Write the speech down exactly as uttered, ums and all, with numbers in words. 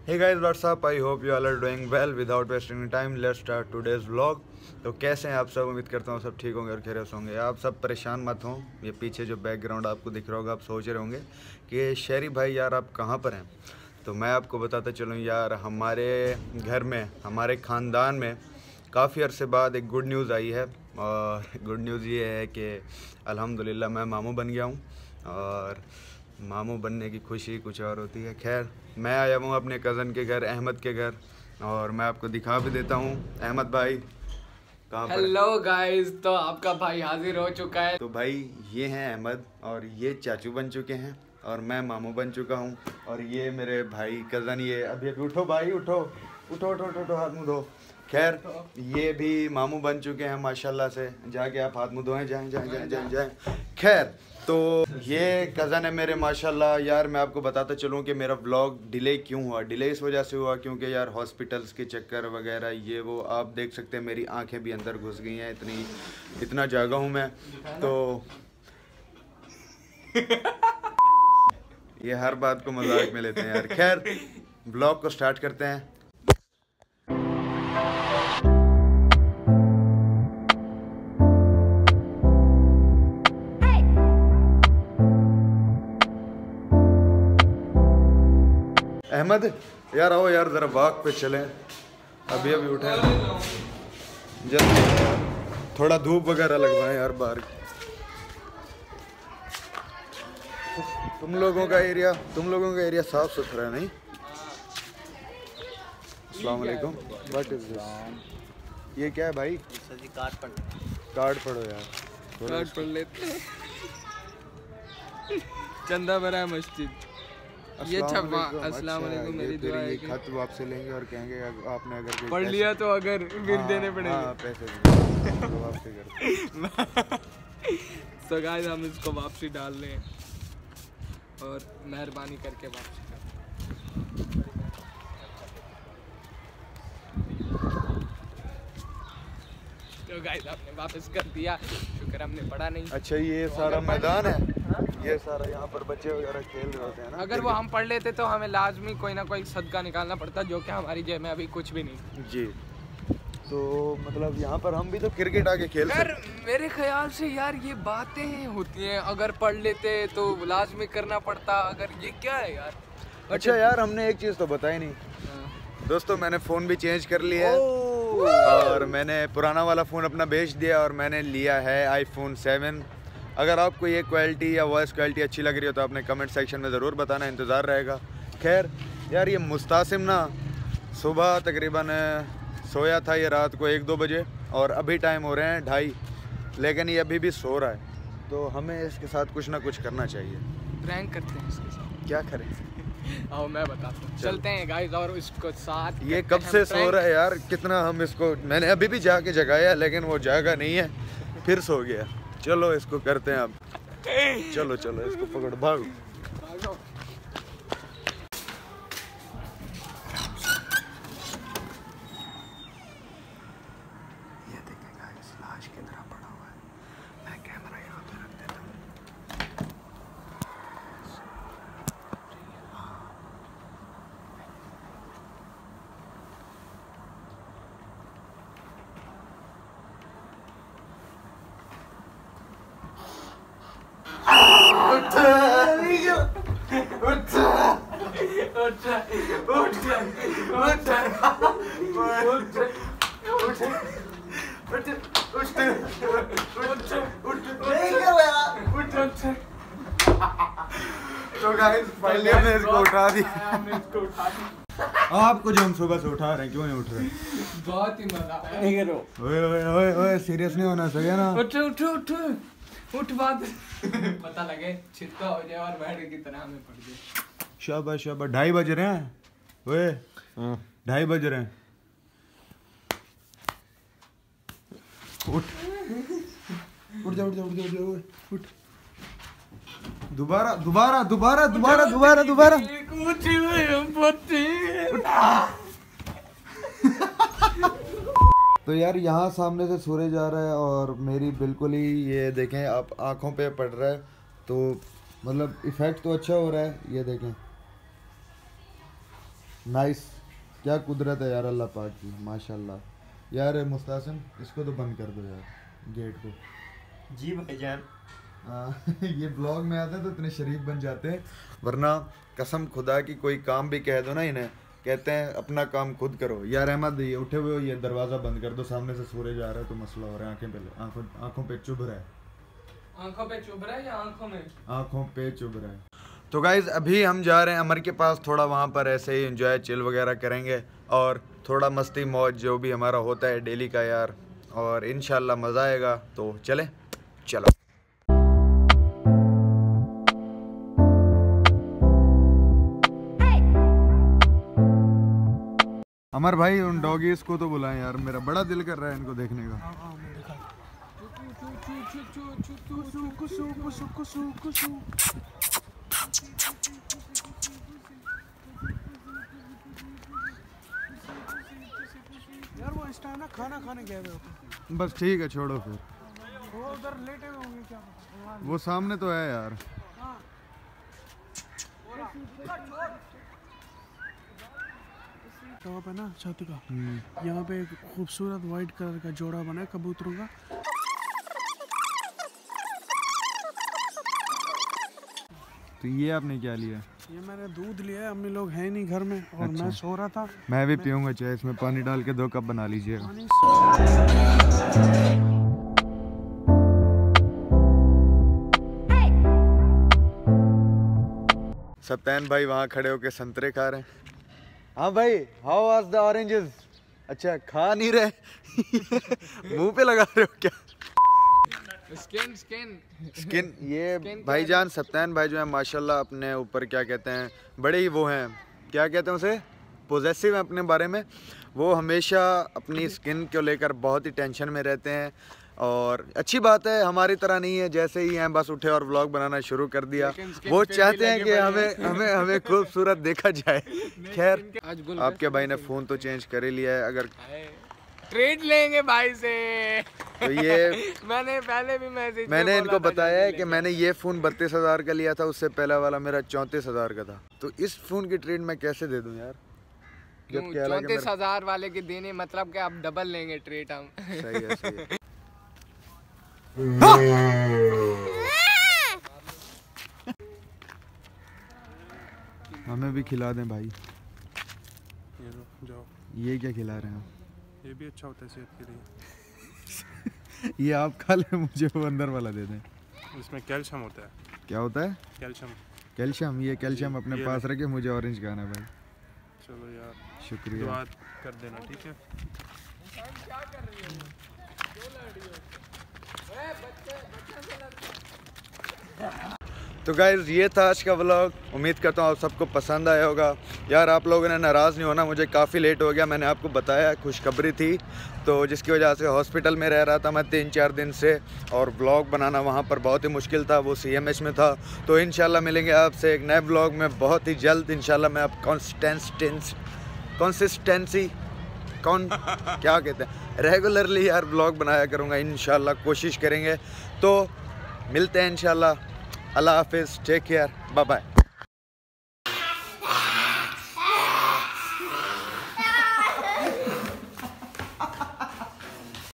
Hey guys, what's up? I hope you all are doing well. Without wasting time, let's start today's vlog. तो कैसे हैं आप सब? उम्मीद करता हूँ सब ठीक होंगे और खैरियत होंगे। आप सब परेशान मत हों। ये पीछे जो बैकग्राउंड आपको दिख रहा होगा, आप सोच रहे होंगे कि शहरी भाई यार आप कहाँ पर हैं। तो मैं आपको बताता चलूँ यार, हमारे घर में, हमारे ख़ानदान में काफ़ी अरसे बाद एक गुड न्यूज़ आई है। और गुड न्यूज़ ये है कि अल्हम्दुलिल्लाह मैं मामू बन गया हूँ। और मामू बनने की खुशी कुछ और होती है। खैर, मैं आया हूँ अपने कज़न के घर, अहमद के घर, और मैं आपको दिखा भी देता हूँ। अहमद भाई कहाँ पर? हेलो गाइस, तो आपका भाई हाजिर हो चुका है। तो भाई ये हैं अहमद, और ये चाचू बन चुके हैं, और मैं मामू बन चुका हूँ। और ये मेरे भाई कज़न, ये अभी अभी उठो भाई, उठो उठो उठो उठो, उठो हाथ मुँह धो। खैर, ये भी मामू बन चुके हैं माशाल्लाह से। जाके आप हाथ मुँह धोएं, जाएं जाएं जाएं जाएं जाएं। खैर, तो ये कज़न है मेरे माशाल्लाह। यार मैं आपको बताता चलूँ कि मेरा व्लॉग डिले क्यों हुआ। डिले इस वजह से हुआ क्योंकि यार हॉस्पिटल्स के चक्कर वगैरह ये वो, आप देख सकते हैं मेरी आंखें भी अंदर घुस गई हैं, इतनी इतना जागा हूँ मैं। तो ये हर बात को मजाक में लेते हैं यार। खैर, व्लॉग को स्टार्ट करते हैं। अहमद यार आओ यार, ज़रा वॉक पे चलें। अभी अभी उठे, जल्दी थोड़ा धूप वगैरह लगवाएं यार बाहर। तुम लोगों का एरिया तुम लोगों का एरिया साफ सुथरा है नहीं? अस्सलाम वालेकुम। What is this? ये क्या है भाई? कार्ड पढ़ कार्ड पढ़ो यार, कार्ड पढ़ लेते। चंदा भरा मस्जिद, ये छपा। अस्सलाम वालेकुम, मेरी दुआ है कि खत वापस लेंगे और कहेंगे आपने अगर पढ़ लिया तो अगर बिल देने पड़ेंगे। हाँ, पैसे तो वापसी कर। तो गाइस हम इसको वापसी डाल रहे हैं और मेहरबानी करके वापसी कर। तो गाइस आपने वापस कर दिया, शुक्र हमने पढ़ा नहीं। अच्छा, ये सारा मैदान है, ये सारा यहाँ पर बच्चे वगैरह खेल रहे होते हैं ना। अगर वो हम पढ़ लेते तो हमें लाजमी कोई ना कोई सदका निकालना पड़ता, जो कि हमारी जेब में अभी कुछ भी नहीं जी। तो मतलब यहाँ पर हम भी तो क्रिकेट आके खेल यार, सकते। मेरे ख्याल से यार ये बातें होती हैं, अगर पढ़ लेते तो लाजमी करना पड़ता। अगर ये क्या है यार? अच्छा यार, हमने एक चीज़ तो बताई नहीं हाँ। दोस्तों, मैंने फ़ोन भी चेंज कर लिया है और मैंने पुराना वाला फ़ोन अपना बेच दिया और मैंने लिया है आईफोन सेवन। अगर आपको ये क्वालिटी या वॉइस क्वालिटी अच्छी लग रही हो तो आपने कमेंट सेक्शन में ज़रूर बताना, इंतज़ार रहेगा। खैर यार, ये मुस्तासिम ना सुबह तकरीबन सोया था ये रात को एक दो बजे, और अभी टाइम हो रहे हैं ढाई, लेकिन ये अभी भी सो रहा है। तो हमें इसके साथ कुछ ना कुछ करना चाहिए। प्रैंक करते हैं इसके साथ। क्या करें? आओ मैं बताता हूँ। चलते हैं गाइस और इसको साथ। ये कब से सो रहा है यार, कितना हम इसको, मैंने अभी भी जाके जगाया लेकिन वो जागा नहीं है, फिर सो गया। चलो इसको करते हैं अब। चलो चलो इसको पकड़, भागो। ये देखें गाइस, लाश की तरह पड़ा हुआ है। मैं कैमरा यहाँ पे रख देता हूँ। तो गाइस फाइनली हमने इसको उठा दिया। आपको जो हम सुबह से उठा रहे हैं, क्यों नहीं उठ रहे? बहुत ही मजा आया। ओए ओए ओए ओए, सीरियस नहीं होना सके ना। उठ उठ उठ उठ, बात पता लगे छिटका हो जाए और बैठ की तरह हमें पड़ जाए। शाबाश शाबाश। ढाई बज रहे हैं, ओए ढाई बज रहे हैं। उठ उठ जा उठ जा उठ जा उठ जा, ओए उठ। दोबारा दोबारा दोबारा दोबारा दोबारा दोबारा तो यार यहाँ सामने से सूरज आ रहा है और मेरी बिल्कुल ही ये देखें आप आँखों पे पड़ रहा है, तो मतलब इफ़ेक्ट तो अच्छा हो रहा है। ये देखें नाइस, क्या कुदरत है यार अल्लाह पाक की, माशाल्लाह। यार मुस्तासिम इसको तो बंद कर दो यार गेट को। जी भाईजान। ये ब्लॉग में आते हैं तो इतने शरीफ बन जाते हैं, वरना कसम खुदा की कोई काम भी कह दो ना इन्हें, कहते हैं अपना काम खुद करो। यार अहमद ये उठे हुए हो, ये दरवाज़ा बंद कर दो, सामने से सूरज आ रहा है तो मसला हो रहा है, आंखें पे आंखों आंखों पे चुभ रहा है। आंखों पे चुभ रहा है या आंखों में? आंखों पे चुभ रहा है। तो गाइज अभी हम जा रहे हैं अमर के पास, थोड़ा वहाँ पर ऐसे ही एंजॉय चिल वगैरह करेंगे और थोड़ा मस्ती मौज जो भी हमारा होता है डेली का यार, और इंशाल्लाह मज़ा आएगा। तो चले चलो। अमर भाई उन डॉगीज को तो बुलाएं यार, मेरा बड़ा दिल कर रहा है इनको देखने का। यार वो इस टाइम ना खाना खाने गए हुए होते। बस ठीक है छोड़ो फिर, वो उधर लेटे हुए होंगे क्या पता। वो सामने तो है यार। टॉप है ना छत का, यहाँ पे एक खूबसूरत वाइट कलर का जोड़ा बना है कबूतरों का। तो ये आपने क्या लिया? ये मैंने दूध लिया है, अम्मी लोग हैं नहीं घर में और अच्छा। मैं सो रहा था। मैं भी पीऊंगा चाय, इसमें पानी डाल के दो कप बना लीजिएगा। पानी सप्तान भाई वहाँ खड़े होके संतरे खा रहे हैं। हाँ भाई, हाउ वाज द ऑरेंजेस? अच्छा खा नहीं रहे मुंह पे लगा रहे हो क्या? स्किन स्किन स्किन ये भाईजान सप्तान भाई जो है माशाल्लाह अपने ऊपर क्या कहते हैं, बड़े ही वो हैं, क्या कहते हैं उसे, पोजेसिव हैं अपने बारे में। वो हमेशा अपनी स्किन को लेकर बहुत ही टेंशन में रहते हैं और अच्छी बात है, हमारी तरह नहीं है, जैसे ही हैं बस उठे और व्लॉग बनाना शुरू कर दिया। वो चाहते हैं कि हमें हमें हमें खूबसूरत देखा जाए। खैर आपके भाई ने फ़ोन तो चेंज कर ही लिया है, अगर ट्रेड लेंगे भाई से तो ये मैंने पहले भी मैसेज मैंने इनको बताया है कि मैंने ये फ़ोन बत्तीस हज़ार का लिया था, उससे पहला वाला मेरा चौंतीस हज़ार का था, तो इस फ़ोन की ट्रेड मैं कैसे दे दूं यार? चौंतीस हजार वाले के देने मतलब कि आप डबल लेंगे ट्रेड हम। सही है, सही है। हमें भी खिला दें भाई। ये लो जाओ। ये क्या खिला रहे हैं? ये भी अच्छा होता है सेहत के लिए। ये आप खा लें, मुझे वो अंदर वाला दे दें। इसमें कैल्शियम होता है। क्या होता है? कैल्शियम। कैल्शियम। ये कैल्शियम अपने पास रखे, मुझे ऑरेंज खाना है भाई। चलो यार शुक्रिया, दुआ कर देना, ठीक है। तो गाइस ये था आज का व्लॉग, उम्मीद करता हूँ आप सबको पसंद आया होगा। यार आप लोगों ने नाराज़ नहीं होना, मुझे काफ़ी लेट हो गया, मैंने आपको बताया खुशखबरी थी तो जिसकी वजह से हॉस्पिटल में रह रहा था मैं तीन चार दिन से, और व्लॉग बनाना वहाँ पर बहुत ही मुश्किल था, वो सी एम एच में था। तो इंशाल्लाह मिलेंगे आपसे एक नए व्लॉग में बहुत ही जल्द। इंशाल्लाह मैं आप कॉन्सिस्टेंस कंसिस्टेंसी कौन क्या कहते हैं रेगुलरली यार ब्लॉग बनाया करूँगा, इंशाल्लाह कोशिश करेंगे। तो मिलते हैं इंशाल्लाह। अल्लाह हाफिज़, टेक केयर, बाय बाय।